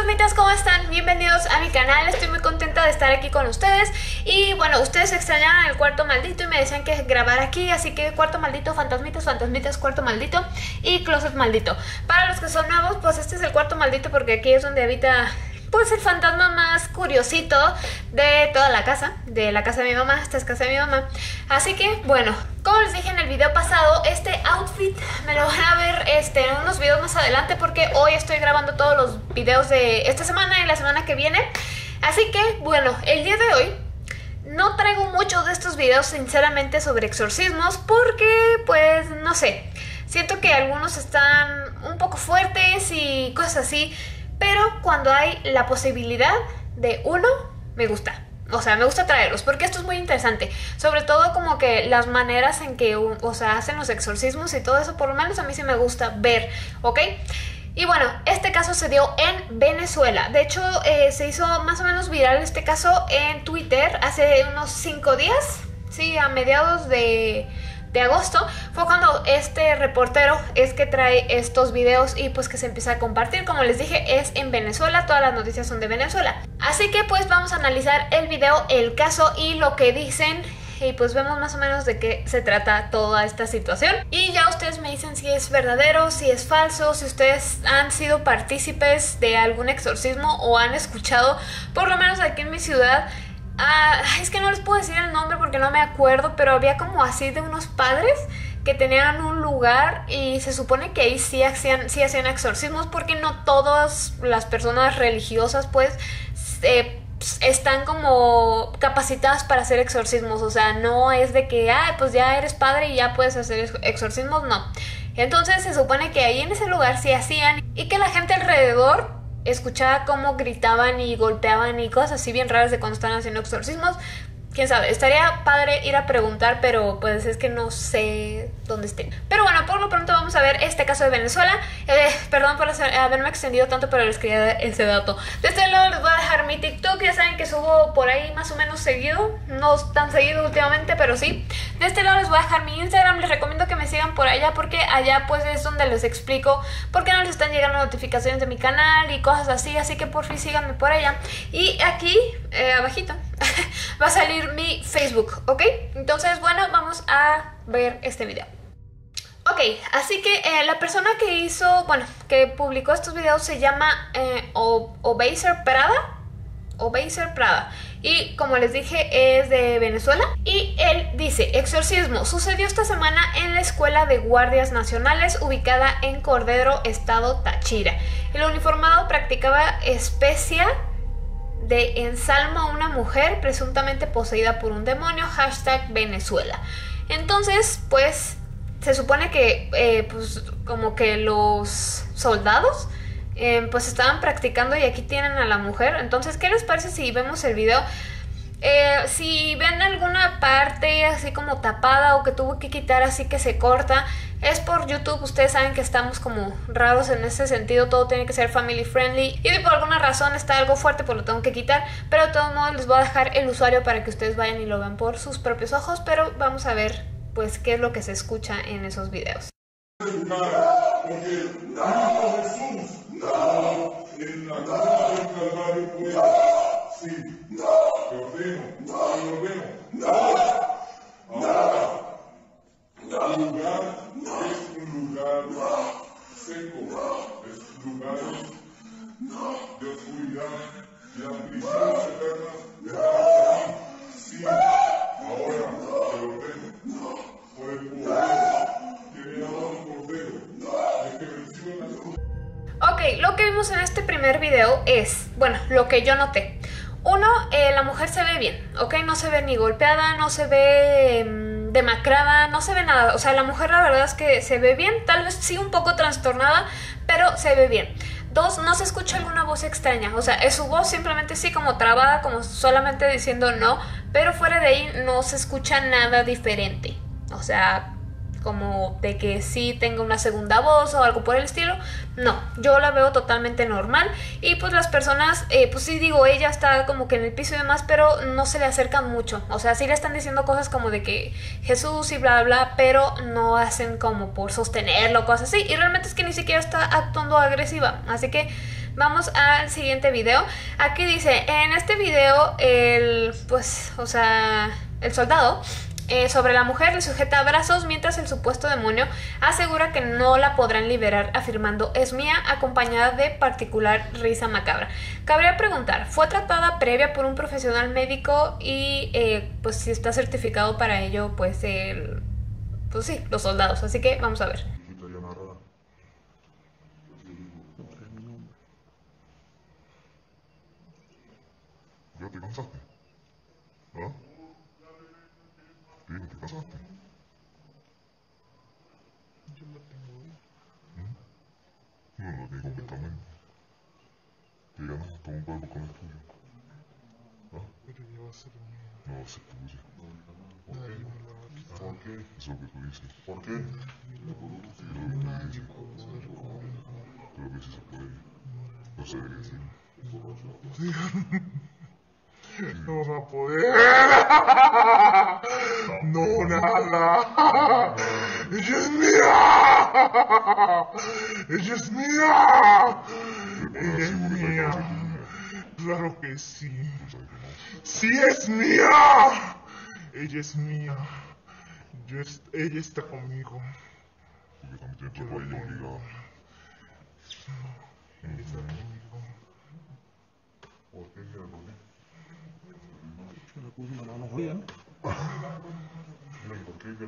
fantasmitas, ¿cómo están? Bienvenidos a mi canal, estoy muy contenta de estar aquí con ustedes. Y bueno, ustedes extrañaban el cuarto maldito y me decían que grabar aquí, así que cuarto maldito, fantasmitas, fantasmitas, cuarto maldito y closet maldito. Para los que son nuevos, pues este es el cuarto maldito porque aquí es donde habita pues el fantasma más curiosito de toda la casa de mi mamá. Esta es casa de mi mamá. Así que bueno, como les dije en el video pasado, este outfit me lo van a ver en unos videos más adelante, porque hoy estoy grabando todos los videos de esta semana y la semana que viene. Así que bueno, el día de hoy no traigo muchos de estos videos sinceramente sobre exorcismos, porque pues no sé, siento que algunos están un poco fuertes y cosas así. Pero cuando hay la posibilidad de uno, me gusta. O sea, me gusta traerlos porque esto es muy interesante. Sobre todo como que las maneras en que hacen los exorcismos y todo eso. Por lo menos a mí sí me gusta ver, ¿ok? Y bueno, este caso se dio en Venezuela. De hecho, se hizo más o menos viral este caso en Twitter hace unos 5 días. Sí, a mediados de agosto fue cuando este reportero es que trae estos videos y pues que se empieza a compartir. Como les dije, es en Venezuela, todas las noticias son de Venezuela. Así que pues vamos a analizar el video, el caso y lo que dicen, y pues vemos más o menos de qué se trata toda esta situación. Y ya ustedes me dicen si es verdadero, si es falso, si ustedes han sido partícipes de algún exorcismo o han escuchado, por lo menos aquí en mi ciudad. Es que no les puedo decir el nombre porque no me acuerdo, pero había como así de unos padres que tenían un lugar y se supone que ahí sí hacían exorcismos, porque no todas las personas religiosas pues están como capacitadas para hacer exorcismos. O sea, no es de que pues ya eres padre y ya puedes hacer exorcismos, no. Entonces se supone que ahí en ese lugar sí hacían, y que la gente alrededor escuchaba cómo gritaban y golpeaban y cosas así bien raras de cuando están haciendo exorcismos. Quién sabe, estaría padre ir a preguntar, pero pues es que no sé dónde estén. Pero bueno, por lo pronto vamos a ver este caso de Venezuela. Perdón por haberme extendido tanto, pero les quería dar ese dato. De este lado les voy a dejar mi TikTok, ya saben que subo por ahí más o menos seguido. No tan seguido últimamente, pero sí. De este lado les voy a dejar mi Instagram, les recomiendo que me sigan por allá, porque allá pues es donde les explico por qué no les están llegando notificaciones de mi canal y cosas así. Así que por fin síganme por allá. Y aquí, abajito, va a salir mi Facebook, ¿ok? Entonces, bueno, vamos a ver este video. Ok, así que la persona que publicó estos videos se llama Obeiser Prada. Y como les dije, es de Venezuela. Y él dice: exorcismo sucedió esta semana en la Escuela de Guardias Nacionales ubicada en Cordero, estado Táchira. El uniformado practicaba especia de ensalmo a una mujer presuntamente poseída por un demonio, #Venezuela. Entonces, pues, se supone que, pues, como que los soldados, pues, estaban practicando, y aquí tienen a la mujer. Entonces, ¿qué les parece si vemos el video? Si ven alguna parte así como tapada o que tuvo que quitar así que se corta, es por YouTube. Ustedes saben que estamos como raros en ese sentido, todo tiene que ser family friendly, y por alguna razón está algo fuerte, pues lo tengo que quitar. Pero de todos modos les voy a dejar el usuario para que ustedes vayan y lo vean por sus propios ojos. Pero vamos a ver pues qué es lo que se escucha en esos videos. El lugar es un lugar seco, es un lugar de oscuridad, y las prisiones eternas están aquí. Sí, ahora te ordeno, por el poder que me ha dado el Cordero, de que reciban las cosas. Ok, lo que vimos en este primer video es, bueno, lo que yo noté. Uno, la mujer se ve bien, ¿ok? No se ve ni golpeada, no se ve demacrada, no se ve nada. O sea, la mujer la verdad es que se ve bien, tal vez sí un poco trastornada, pero se ve bien. Dos, no se escucha alguna voz extraña. O sea, es su voz simplemente sí como trabada, como solamente diciendo no, pero fuera de ahí no se escucha nada diferente. O sea, como de que sí tenga una segunda voz o algo por el estilo. No, yo la veo totalmente normal. Y pues las personas, pues sí digo, ella está como que en el piso y demás, pero no se le acercan mucho. O sea, sí le están diciendo cosas como de que Jesús y bla bla, pero no hacen como por sostenerlo, cosas así. Y realmente es que ni siquiera está actuando agresiva. Así que vamos al siguiente video. Aquí dice, en este video el soldado sobre la mujer le sujeta brazos mientras el supuesto demonio asegura que no la podrán liberar, afirmando es mía, acompañada de particular risa macabra. Cabría preguntar, ¿fue tratada previa por un profesional médico y pues si está certificado para ello pues sí, los soldados? Así que vamos a ver. ¿Ya te cansaste? ¿Ah? ¿Sí? ¿No te cansaste? Yo la tengo bien. No, no la tengo completamente. Te ganaste un cuerpo con el tuyo. ¿Ah? Pero ya va a ser mía. No va a ser tuya. Nadie me la va a quitar. ¿Por qué? Eso es lo que tú dices. ¿Por qué? Nadie va a poder conmigo. Pero que sí se puede. No se debería decir. No va a poder. No, nada. Ella es mía. Ella es mía. Ella es mía. Claro que sí. Sí es mía. Ella es mía. Ella está conmigo. Porque también tiene tu apoyo obligado. Ella está conmigo. ¿Por qué? ¿Por qué? Se le puso una mano fría, ¿no? ¿Por qué?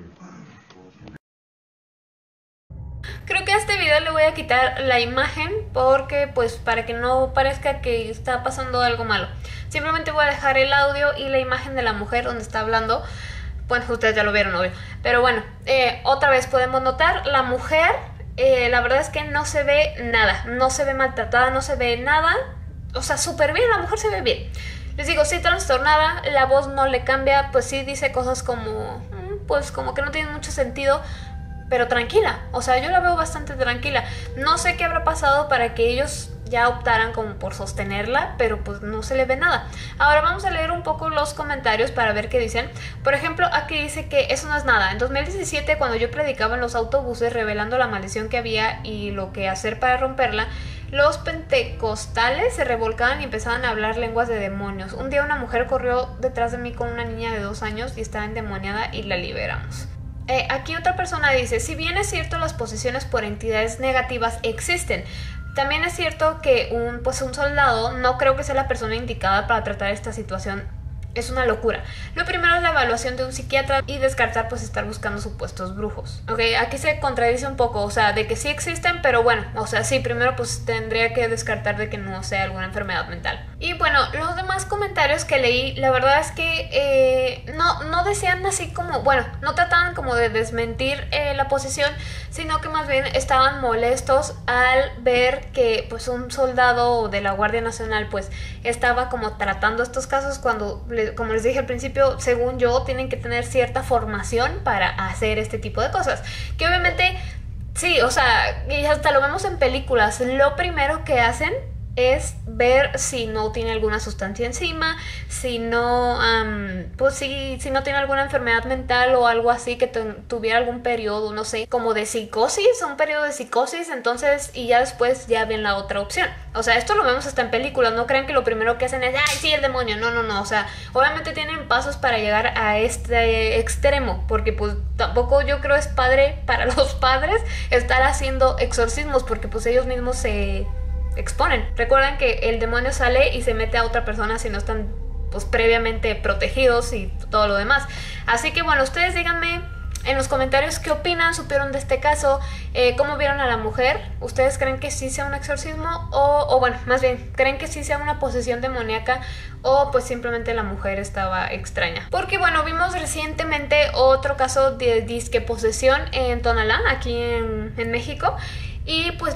Creo que a este video le voy a quitar la imagen porque pues para que no parezca que está pasando algo malo. Simplemente voy a dejar el audio y la imagen de la mujer donde está hablando. Bueno, ustedes ya lo vieron, obvio. Pero bueno, otra vez podemos notar, la mujer, la verdad es que no se ve nada. No se ve maltratada, no se ve nada. O sea, súper bien, la mujer se ve bien. Les digo, sí trastornada, la voz no le cambia, pues sí dice cosas como, pues como que no tienen mucho sentido, pero tranquila. O sea, yo la veo bastante tranquila. No sé qué habrá pasado para que ellos ya optaran como por sostenerla, pero pues no se le ve nada. Ahora vamos a leer un poco los comentarios para ver qué dicen. Por ejemplo, aquí dice que eso no es nada. En 2017, cuando yo predicaba en los autobuses revelando la maldición que había y lo que hacer para romperla, los pentecostales se revolcaban y empezaban a hablar lenguas de demonios. Un día una mujer corrió detrás de mí con una niña de 2 años y estaba endemoniada y la liberamos. Aquí otra persona dice, si bien es cierto las posesiones por entidades negativas existen, también es cierto que un soldado no creo que sea la persona indicada para tratar esta situación. Es una locura. Lo primero es la evaluación de un psiquiatra y descartar pues estar buscando supuestos brujos. Ok, aquí se contradice un poco, o sea, de que sí existen, pero bueno, o sea, sí, primero pues tendría que descartar de que no sea alguna enfermedad mental. Y bueno, los demás comentarios que leí, la verdad es que no decían así como, bueno, no trataban como de desmentir la posesión, sino que más bien estaban molestos al ver que pues un soldado de la Guardia Nacional pues estaba como tratando estos casos cuando, como les dije al principio, según yo, tienen que tener cierta formación para hacer este tipo de cosas. Que obviamente, sí, o sea, y hasta lo vemos en películas, lo primero que hacen es ver si no tiene alguna sustancia encima, si no, pues si no tiene alguna enfermedad mental o algo así, que tuviera algún periodo, no sé, como de psicosis, un periodo de psicosis, entonces, y ya después ya ven la otra opción. O sea, esto lo vemos hasta en películas, no crean que lo primero que hacen es, ¡ay, sí, el demonio! No, o sea, obviamente tienen pasos para llegar a este extremo, porque pues tampoco yo creo es padre para los padres estar haciendo exorcismos, porque pues ellos mismos se exponen. Recuerden que el demonio sale y se mete a otra persona si no están pues previamente protegidos y todo lo demás. Así que bueno, ustedes díganme en los comentarios qué opinan, supieron de este caso, cómo vieron a la mujer. ¿Ustedes creen que sí sea un exorcismo o bueno, más bien, creen que sí sea una posesión demoníaca o pues simplemente la mujer estaba extraña? Porque bueno, vimos recientemente otro caso de disque posesión en Tonalá, aquí en México. Y pues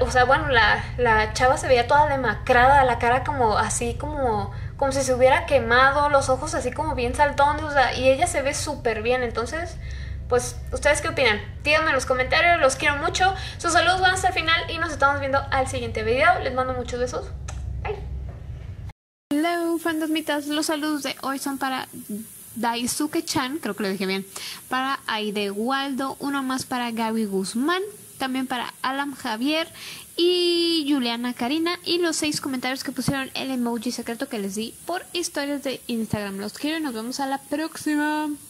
la chava se veía toda demacrada, la cara como así como si se hubiera quemado, los ojos así como bien saltones, o sea, y ella se ve súper bien. Entonces, pues, ¿ustedes qué opinan? Díganme en los comentarios, los quiero mucho. Sus saludos van hasta el final y nos estamos viendo al siguiente video. Les mando muchos besos. Bye. Hello, fantasmitas. Los saludos de hoy son para Daisuke-chan, creo que lo dije bien, para Aide Waldo, uno más para Gaby Guzmán, también para Alan Javier y Juliana Karina, y los 6 comentarios que pusieron el emoji secreto que les di por historias de Instagram. Los quiero y nos vemos a la próxima.